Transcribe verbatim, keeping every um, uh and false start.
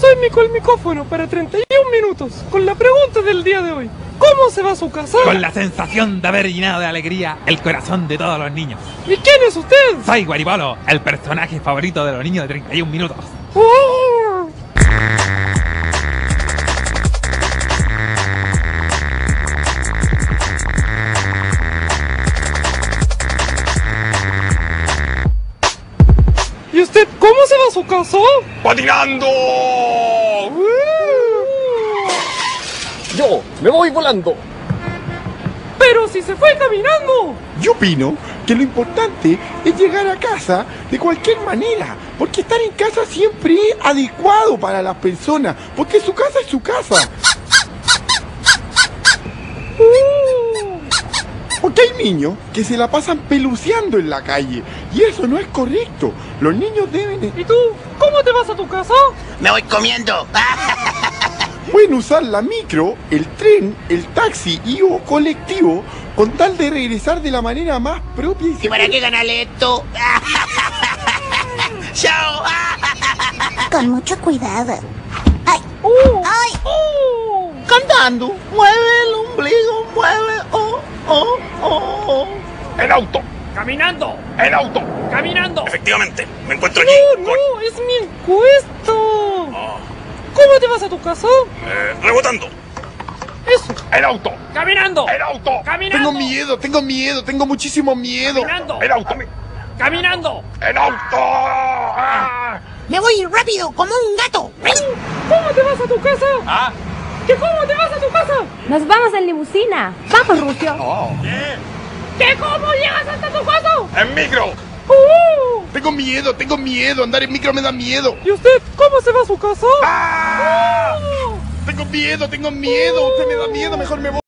soy Mico el Micófono para treinta y un minutos con la pregunta del día de hoy. ¿Cómo se va a su casa? Con la sensación de haber llenado de alegría el corazón de todos los niños. ¿Y quién es usted? Soy Guaripolo, el personaje favorito de los niños de treinta y un minutos. ¡Oh! ¿Y usted cómo se va a su casa? ¡Patinando! Uh. Yo me voy volando. Pero si se fue caminando. Yo opino que lo importante es llegar a casa de cualquier manera, porque estar en casa siempre es adecuado para las personas, porque su casa es su casa. Uh. Porque hay niños que se la pasan peluceando en la calle, y eso no es correcto. Los niños deben... ¿Y tú? ¿Cómo te vas a tu casa? Me voy comiendo. Pueden usar la micro, el tren, el taxi y o colectivo con tal de regresar de la manera más propia y ¿Y para qué ganarle esto? ¡Chao! Con mucho cuidado. ¡Ay! Uh. ¡Ay! Uh. Cantando. Mueve el ombligo, mueve. Oh, oh, oh, oh. ¡El auto! ¡Caminando! ¡El auto! ¡Caminando! Efectivamente, me encuentro aquí. No, no, es mi encuesta. Oh, ¿Cómo te vas a tu casa? eh, rebotando. Eso. ¡El auto! ¡Caminando! ¡El auto! ¡Caminando! Tengo miedo, tengo miedo, tengo muchísimo miedo. ¡Caminando! ¡El auto! ¡Caminando! ¡El auto! ¡Ah! Me voy rápido, como un gato. ¿Cómo te vas a tu casa? ¿Ah? ¿Qué cómo te vas a tu casa? Nos vamos en limusina. Vamos, Rucio. Oh. ¿Qué cómo llegas hasta tu casa? ¡En micro! Uh. Tengo miedo, tengo miedo, andar en micro me da miedo. ¿Y usted cómo se va a su casa? ¡Ah! Uh. Tengo miedo, tengo miedo, usted me da miedo, mejor me voy.